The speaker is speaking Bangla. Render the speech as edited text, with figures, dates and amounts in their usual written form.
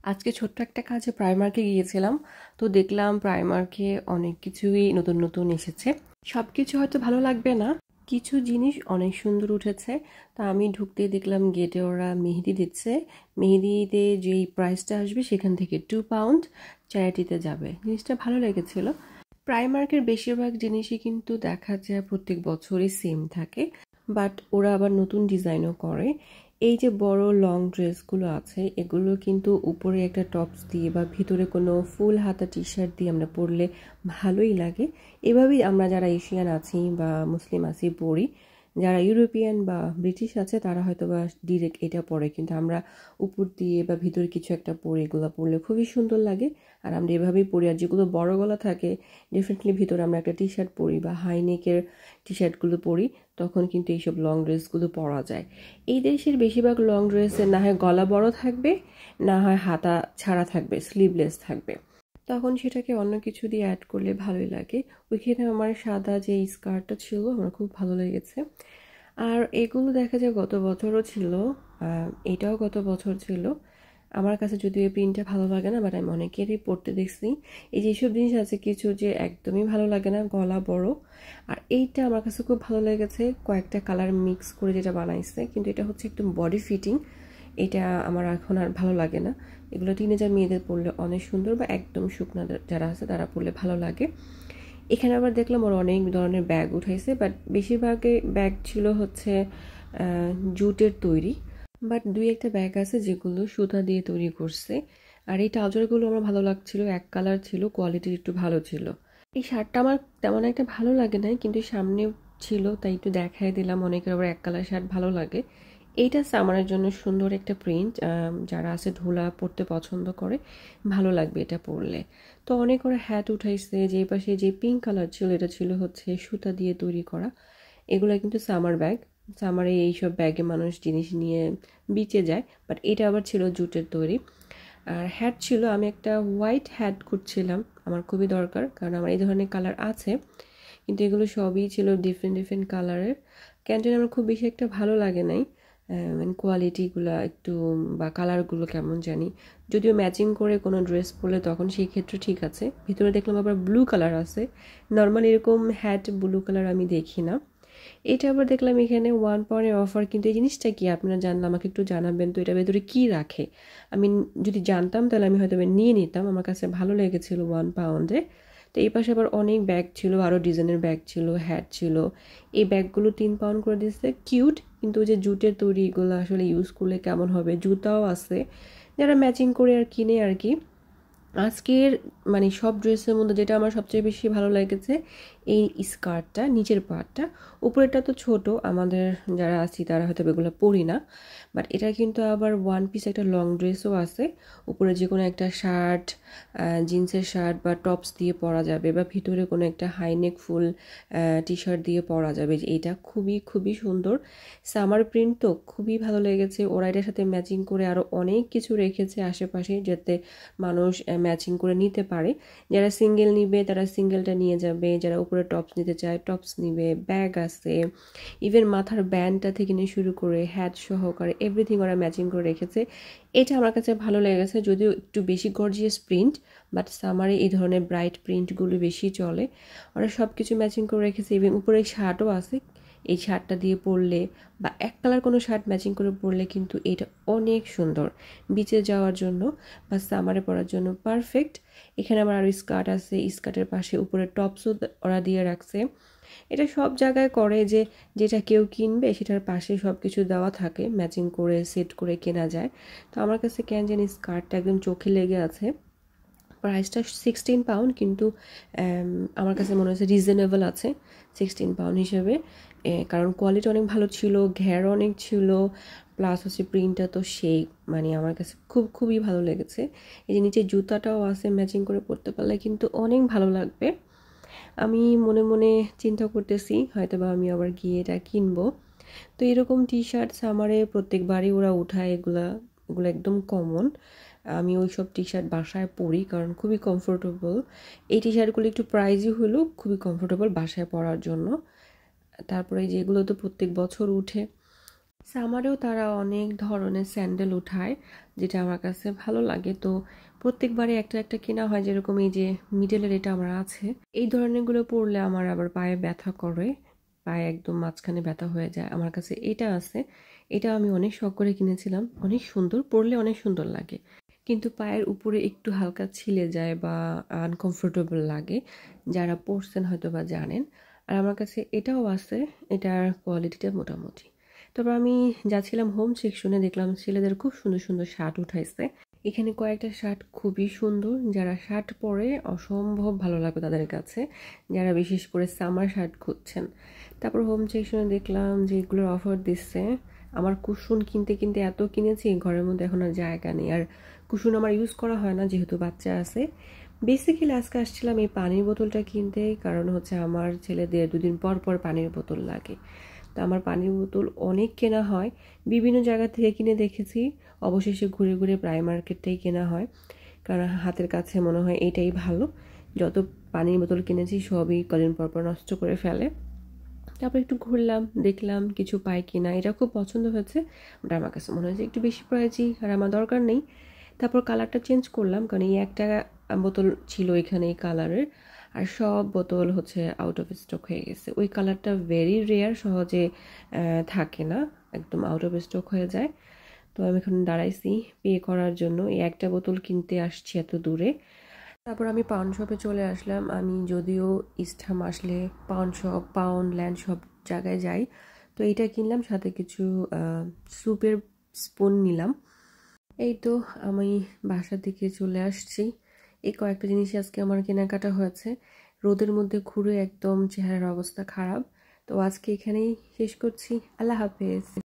আজকে ছোট্ট একটা কাজে প্রাইমার্কে গিয়েছিলাম। তো দেখলাম প্রাইমার্কে অনেক কিছুই নতুন নতুন এসেছে। সবকিছু হয়তো ভালো লাগবে না, কিছু জিনিস অনেক সুন্দর উঠেছে। তা আমি ঢুকতেই দেখলাম গেটে ওরা মেহেদি দিচ্ছে। মেহেদিতে যেই প্রাইসটা আসবে সেখান থেকে 2 পাউন্ড চ্যারিটিতে যাবে। জিনিসটা ভালো লেগেছিল। প্রাইমার্কের বেশিরভাগ জিনিসই কিন্তু দেখা যায় প্রত্যেক বছরই সেম থাকে, বাট ওরা আবার নতুন ডিজাইনও করে। এই যে বড় লং ড্রেসগুলো আছে, এগুলো কিন্তু উপরে একটা টপস দিয়ে বা ভিতরে কোনো ফুল হাতা টি শার্ট দিয়ে আমরা পরলে ভালোই লাগে। এভাবেই আমরা যারা এশিয়ান আছি বা মুসলিম আছি পরি। যারা ইউরোপিয়ান বা ব্রিটিশ আছে তারা হয়তো বা ডিরেক্ট এটা পরে, কিন্তু আমরা উপর দিয়ে বা ভিতরে কিছু একটা পরে এগুলো পরলে খুবই সুন্দর লাগে। আর আমরা এভাবেই পরি। আর যেগুলো বড় গলা থাকে ডেফিনেটলি ভিতরে আমরা একটা টি শার্ট পরি বা হাই নেকের টি শার্টগুলো পরি, তখন কিন্তু এইসব লং ড্রেসগুলো পরা যায়। এই দেশের বেশিরভাগ লং ড্রেসের না হয় গলা বড় থাকবে, না হয় হাতা ছাড়া থাকবে, স্লিভলেস থাকবে। তখন সেটাকে অন্য কিছু দিয়ে অ্যাড করলে ভালোই লাগে। ওইখানে আমার সাদা যে স্কার্টটা ছিল আমার খুব ভালো লেগেছে। আর এগুলো দেখা যায় গত বছরও ছিল, এটাও গত বছর ছিল। আমার কাছে যদিও এই প্রিন্টটা ভালো লাগে না, বাট আমি অনেকেরই পরতে দেখছি। এই যেসব জিনিস আছে কিছু যে একদমই ভালো লাগে না, গলা বড়। আর এইটা আমার কাছে খুব ভালো লেগেছে, কয়েকটা কালার মিক্স করে যেটা বানাইছে, কিন্তু এটা হচ্ছে একদম বডি ফিটিং। এটা আমার এখন আর ভালো লাগে না। এগুলো টিনেজার মেয়েদের পরলে অনেক সুন্দর, বা একদম শুকনা যারা আছে তারা পরলে ভালো লাগে। এখানে আবার দেখলাম ওরা অনেক ধরনের ব্যাগ উঠাইছে, বাট বেশিরভাগই ব্যাগ ছিল হচ্ছে জুটের তৈরি। বাট দুই একটা ব্যাগ আছে যেগুলো সুতা দিয়ে তৈরি করছে। আর এই ট্রাউজারগুলো আমার ভালো লাগছিল, এক কালার ছিল, কোয়ালিটি একটু ভালো ছিল। এই শার্টটা আমার তেমন একটা ভালো লাগে নাই, কিন্তু সামনে ছিল তাই একটু দেখাই দিলাম। অনেকের আবার এক কালার শার্ট ভালো লাগে। এইটা সামারের জন্য সুন্দর একটা প্রিন্ট, যারা আছে ধুলা পরতে পছন্দ করে ভালো লাগবে এটা পরলে। তো অনেক ওরা হ্যাট উঠাইছে। যে পাশে যে পিঙ্ক কালার ছিল এটা ছিল হচ্ছে সুতা দিয়ে তৈরি করা। এগুলো কিন্তু সামার ব্যাগ। সামারে এইসব ব্যাগে মানুষ জিনিস নিয়ে বিচে যায়, বাট এটা আবার ছিল জুটের তৈরি। আর হ্যাট ছিল, আমি একটা হোয়াইট হ্যাট খুঁজছিলাম, আমার খুবই দরকার, কারণ আমার এই ধরনের কালার আছে, কিন্তু এগুলো সবই ছিল ডিফারেন্ট ডিফারেন্ট কালারের। কেন জানি আমার খুব বেশি একটা ভালো লাগে নাই, মানে কোয়ালিটিগুলো একটু বা কালারগুলো কেমন জানি। যদিও ম্যাচিং করে কোনো ড্রেস পরলে তখন সেই ক্ষেত্রে ঠিক আছে। ভিতরে দেখলাম আবার ব্লু কালার আছে, নর্মালি এরকম হ্যাট ব্লু কালার আমি দেখি না। এটা আবার দেখলাম এখানে 1 পাউন্ডের অফার, কিন্তু এই জিনিসটা কি আপনারা জানলে আমাকে একটু জানাবেন তো, এটার ভেতরে কী রাখে। আমি যদি জানতাম তাহলে আমি হয়তো নিয়ে নিতাম, আমার কাছে ভালো লেগেছিল 1 পাউন্ডে। তো এই পাশে আবার অনেক ব্যাগ ছিল, আরও ডিজাইনের ব্যাগ ছিল, হ্যাট ছিল। এই ব্যাগগুলো 3 পাউন্ড করে দিচ্ছে, কিউট, কিন্তু যে জুটের তৈরি এগুলো আসলে ইউজ করলে কেমন হবে। জুতাও আছে, যারা ম্যাচিং করে আর কিনে আর কি। আজকের মানে সব ড্রেসের মধ্যে যেটা আমার সবচেয়ে বেশি ভালো লেগেছে এই স্কার্টটা, নিচের পার্টটা। উপরেরটা তো ছোট, আমাদের যারা আছি তারা হয়তো এগুলো পরি না, বাট এটা কিন্তু আবার ওয়ান পিস একটা লং ড্রেসও আছে। উপরে যে কোনো একটা শার্ট, জিন্সের শার্ট বা টপস দিয়ে পরা যাবে, বা ভিতরে কোনো একটা হাইনেক ফুল টি শার্ট দিয়ে পরা যাবে। এইটা খুবই খুবই সুন্দর, সামার প্রিন্ট তো খুবই ভালো লেগেছে। ওরা এটার সাথে ম্যাচিং করে আরও অনেক কিছু রেখেছে আশেপাশে, যাতে মানুষ ম্যাচিং করে নিতে পারে। যারা সিঙ্গেল নিবে তারা সিঙ্গেলটা নিয়ে যাবে, যারা উপরে টপস নিতে চায় টপস নিবে। ব্যাগ আছে, ইভেন মাথার ব্যান্ডটা থেকে নিয়ে শুরু করে হ্যাট সহকারে এভরিথিং ওরা ম্যাচিং করে রেখেছে। এটা আমার কাছে ভালো লেগেছে, যদিও একটু বেশি গর্জিয়াস প্রিন্ট, বাট সামারে এই ধরনের ব্রাইট প্রিন্টগুলো বেশি চলে। ওরা সব কিছু ম্যাচিং করে রেখেছে, ইভেন উপরে শার্টও আছে। এই শার্টটা দিয়ে পরলে বা এক কালার কোনো শার্ট ম্যাচিং করে পরলে কিন্তু এটা অনেক সুন্দর, বিচে যাওয়ার জন্য বা সামারে পরার জন্য পারফেক্ট। এখানে আমার আরও স্কার্ট আছে, স্কার্টের পাশে উপরে টপসও ওরা দিয়ে রাখছে। এটা সব জায়গায় করে যে যেটা কেউ কিনবে সেটার পাশে সব কিছু দেওয়া থাকে, ম্যাচিং করে সেট করে কেনা যায়। তো আমার কাছে কেন জানি স্কার্টটা একদম চোখে লেগে আছে। প্রাইসটা 16 পাউন্ড, কিন্তু আমার কাছে মনে হচ্ছে রিজনেবল আছে 16 পাউন্ড হিসেবে। কারণ কোয়ালিটি অনেক ভালো ছিল, ঘের অনেক ছিল, প্লাস হচ্ছে প্রিন্টটা তো সেই, মানে আমার কাছে খুবই ভালো লেগেছে। এই যে নিচে জুতাটাও আছে, ম্যাচিং করে পরতে পারলে কিন্তু অনেক ভালো লাগবে। আমি মনে মনে চিন্তা করতেছি হয়তো বা আমি আবার গিয়ে এটা কিনবো। তো এরকম টি শার্ট সামারে প্রত্যেকবারই ওরা উঠায়, এগুলো একদম কমন। আমি ওই সব টি শার্ট বাসায় পরি কারণ খুবই কমফোর্টেবল। এই টি শার্টগুলো একটু প্রাইসই হলেও খুবই কমফোর্টেবল বাসায় পরার জন্য। তারপরে যেগুলো তো প্রত্যেক বছর উঠে, সামারেও তারা অনেক ধরনের স্যান্ডেল উঠায়, যেটা আমার কাছে ভালো লাগে। তো প্রত্যেকবারে একটা একটা কেনা হয়, যেরকম এই যে মিডলের এটা আমার আছে। এই ধরনেরগুলো পরলে আমার আবার পায়ে ব্যথা করে, পায়ে একদম মাঝখানে ব্যথা হয়ে যায়। আমার কাছে এটা আছে, এটা আমি অনেক শখ করে কিনেছিলাম, অনেক সুন্দর, পরলে অনেক সুন্দর লাগে। কিন্তু পায়ের উপরে একটু হালকা ছিলে যায় বা আনকমফোর্টেবল লাগে, যারা পরছেন হয়তো বা জানেন। আর আমার কাছে এটাও আছে, এটার কোয়ালিটিটা মোটামুটি। তারপর আমি যাচ্ছিলাম হোম সেকশনে, দেখলাম ছেলেদের খুব সুন্দর সুন্দর শার্ট উঠাইছে। এখানে কয়েকটা শার্ট খুবই সুন্দর, যারা শার্ট পরে অসম্ভব ভালো লাগবে তাদের কাছে, যারা বিশেষ করে সামার শার্ট খুঁজছেন। তারপর হোম সেকশনে দেখলাম যে এগুলোর অফার দিচ্ছে। আমার কুশন কিনতে কিনতে এত কিনেছি, ঘরের মধ্যে এখন আর জায়গা নেই। আর কুশন আমার ইউজ করা হয় না, যেহেতু বাচ্চা আছে। বেসিক্যালি আজকে আসছিলাম এই পানির বোতলটা কিনতে, কারণ হচ্ছে আমার ছেলেদের 2 দিন পর পর পানির বোতল লাগে। তো আমার পানির বোতল অনেক কেনা হয়, বিভিন্ন জায়গা থেকে কিনে দেখেছি, অবশেষে ঘুরে ঘুরে প্রাইমার্কেটটাই কেনা হয়, কারণ হাতের কাছে মনে হয় এটাই ভালো। যত পানির বোতল কিনেছি সবই কদিন পর পর নষ্ট করে ফেলে। তারপর একটু ঘুরলাম, দেখলাম কিছু পাই কিনা, এটা খুব পছন্দ হয়েছে। ওটা আমার কাছে মনে হয়েছে একটু বেশি প্রাইজই, আর আমার দরকার নেই। তারপর কালারটা চেঞ্জ করলাম, কারণ এই একটা বোতল ছিল এখানে এই কালারের, আর সব বোতল হচ্ছে আউট অফ স্টক হয়ে গেছে। ওই কালারটা ভেরি রেয়ার, সহজে থাকে না, একদম আউট অফ স্টক হয়ে যায়। তো আমি এখন দাঁড়াইছি পে করার জন্য, এই একটা বোতল কিনতে আসছি এত দূরে। তারপর আমি পাউন্ড শপে চলে আসলাম। আমি যদিও ইস্টহাম আসলে পাউন্ড শপ, পাউন্ড ল্যান্ড সব জায়গায় যাই। তো এইটা কিনলাম, সাথে কিছু স্যুপের স্পুন নিলাম। এই তো আমি বাসার দিকে চলে আসছি। এই কয়েকটা জিনিস আজকে আমার কেনাকাটা হয়েছে। রোদের মধ্যে ঘুরে একদম চেহারার অবস্থা খারাপ। তো আজকে এখানেই শেষ করছি। আল্লাহ হাফেজ।